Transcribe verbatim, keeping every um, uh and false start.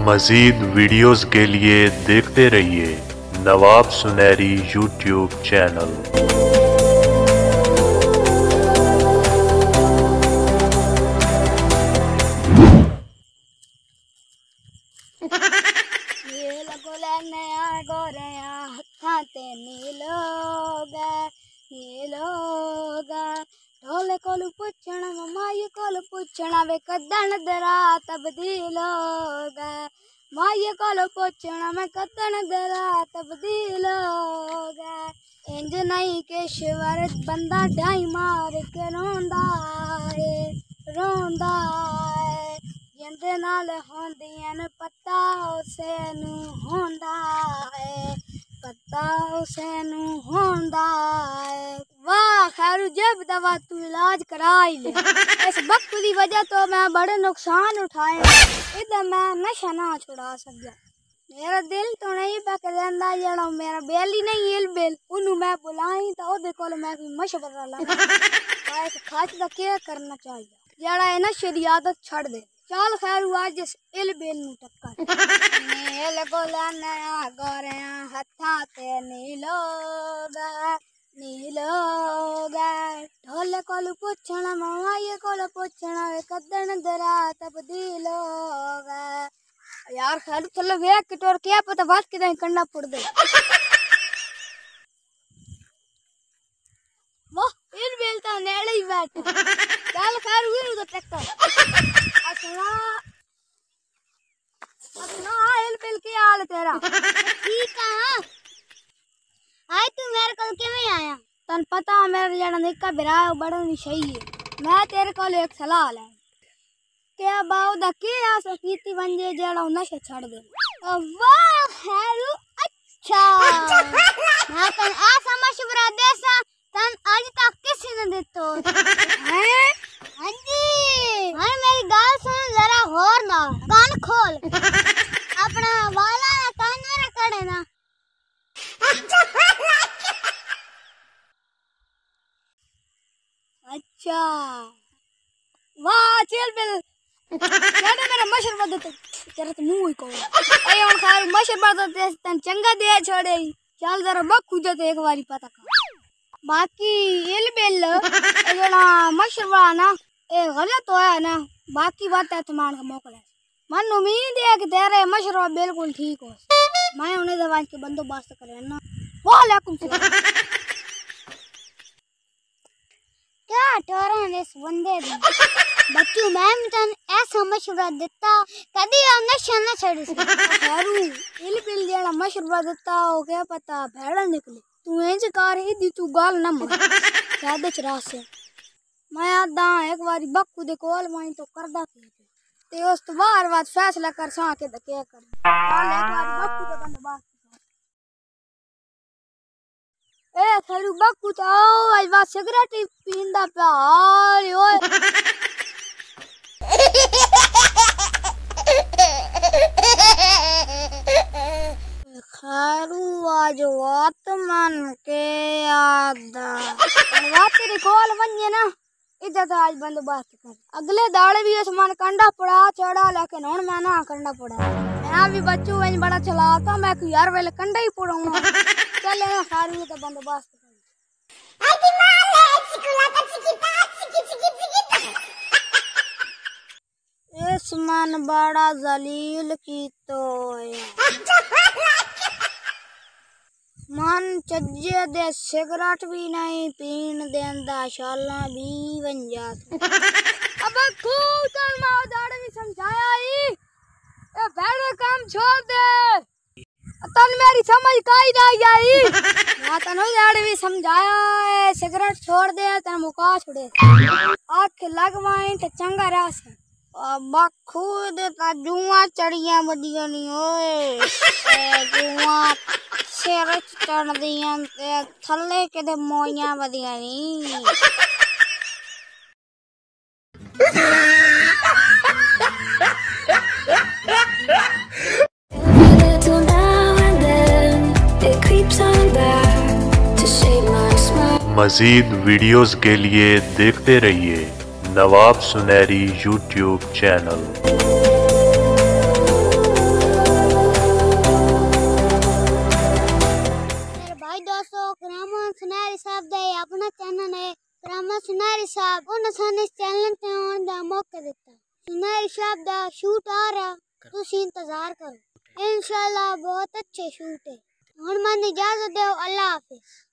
मज़ीद वीडियोज़ के लिए देखते रहिए नवाब सुनहरी यूट्यूब चैनल। ढोले कोलू पुछण माई कोलू पुछण वे कदन दरा तब्दील हो गए। माई कोलू पुछण में कदन दरा तब्दील हो गए। इंज नहीं के शिवर बंदा ढाई मार के रोंदा है रोंदा है। जिंदे नाल होंदियां पता उसे नू होंदा है पता उसे नू होंदा है। वाह खैरू जब दवा तू इलाज कराई ले। इस वक्त की वजह तो मैं बड़े नुकसान उठाए इधर मैं नशा ना छुड़ा सकिया। मेरा दिल तो नहीं पक रहा जड़ा मेरा बेल ही नहीं इल बेल उन्हें मैं बुलाई तो ओदे कोल मैं भी मशवरा ला इस खाच दा क्या करना चाहिए जड़ा है ना शरी आदत छड़ दे। चल खैरू आज इस इल बेल नू टक्कर नील गोलाना गोरिया हथा ते नीलोगा नीलोगा। ढोले कोल पुछण माई कोल पुछण कदन दरा तब्दील होगा। यार खैरू चलो वे कटोर क्या पता बात किधर कंडा फुड़ दे। वो इन बेल तो नेड़े ही बैठ चल खैरू इन तो ट्रैक्टर अच्छा अच्छा इल बेल की हाल तेरा ठीक है। आए तू मेरे को किवें आया तन पता मेरा जड़ा निक्का बिरा बड़ा नहीं सही है। मैं तेरे को एक सलाह ले क्या बाऊ दा के आस कीती बंजे जड़ा नशे छड़ दे। वाह खैरू अच्छा मैं तन आसा मशवरा देसा तन आज तक किसी ने देतो हैं। हां जी हां मेरी गाल सुन जरा होर ना कान खोल अपना वाला कान ना कड़े ना। अच्छा वाह चल बिल क्या मेरा मशर बदते तेरा तो मुंह ही को ए और खार मशर बदते तन चंगा दे छोड़े चल जरा बक्कू जते एक बारी पता कर बाकी इल बिल जड़ा मशर वाला ना ए गलत होया ना बाकी बात है तुम्हारे का मौका मन उम्मीद है कि तेरे मशर बिल्कुल ठीक हो मैं उन्हें दवाई के बंदोबस्त करे ना। वालेकुम सलाम क्या टोरा ने इस बंदे दी बच्चू मैं तन ऐसा मशवरा देता कदी हम नशा न छड़ी खैरू इल बिल जेड़ा मशवरा देता हो क्या पता भेड़ा निकले तू इंज कर इदी तू गाल ना मार सादे चरा से मैं आदा एक बारी बक्कू दे कोल मैं तो करदा ते उस तो बार बात फैसला कर सा के क्या कर चल एक बार बक्कू दे बंदोबस्त ए खैरू बक्कू तो आज बात सिगरेट पींदा प्यार ओए खैरू आज बात मन के आदा बात तेरी कॉल बन ना इधर तो आज बंदोबस्त कर अगले दाड़े भी मन कंडा पड़ा चढ़ा लेकिन हुन मैं ना कंडा पड़ा मैं भी बच्चू इन बड़ा चलाता मैं कि यार वेले कंडा ही पड़ूंगा चल ना खैरू तो बंदोबस्त कर इस मन बड़ा जलील की तो मन चज्जे दे सिगरेट भी नहीं पीन देंदा शाला भी बन जाता। अब खूब तन माओ दाड़े भी समझाया ही ए बैठे काम छोड़ दे तन मेरी समझ काई नहीं आई मैं तन दाड़े भी समझाया है सिगरेट छोड़ दे तन मुका छोड़े आंख लगवाए तो चंगा रास अब खुद ता जुआ चढ़िया बदिया नहीं ओए जुआ सिर चढ़ दियां ते थल्ले के दे मोइयां बदिया नहीं। मज़ीद वीडियोज़ के लिए देखते रहिए नवाब सुनहरी यूट्यूब चैनल। अपना चैनल है करामा सुनारी साहब उन साने इस चैनल ते आने दा मौका दिता। सुनारी साहब दा शूट आ रहा, तुसी इंतजार करो, इंशाल्लाह बहुत अच्छे शूट है। हुण मैंने इजाजत दो, अल्लाह हाफिज।